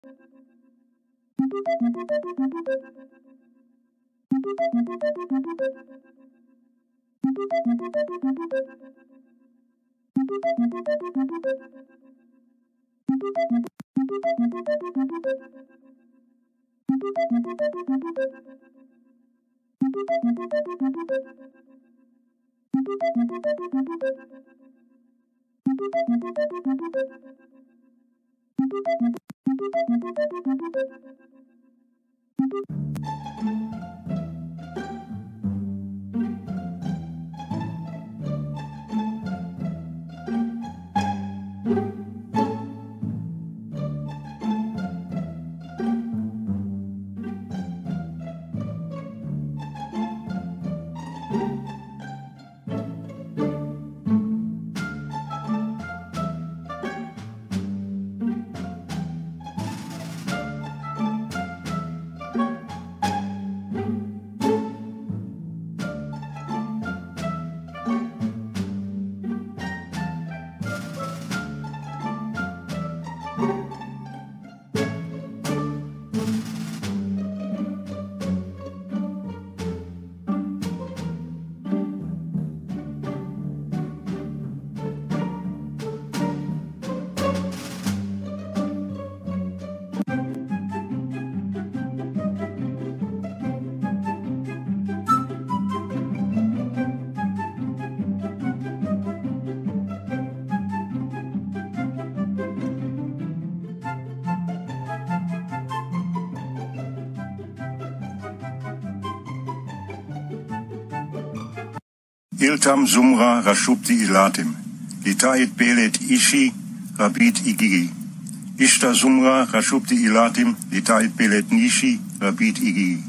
Iltam Sumra Rashupti Ilatim, Litait Belet Ishi, Rabit Igigi. Ishta Sumra Rashupti Ilatim, Litait Belet Nishi, Rabit Igigi.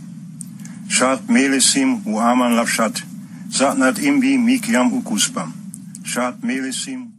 Shat Melesim Uaman Lavshat, Satnat Imbi Mikyam Ukuspam. Shat Melesim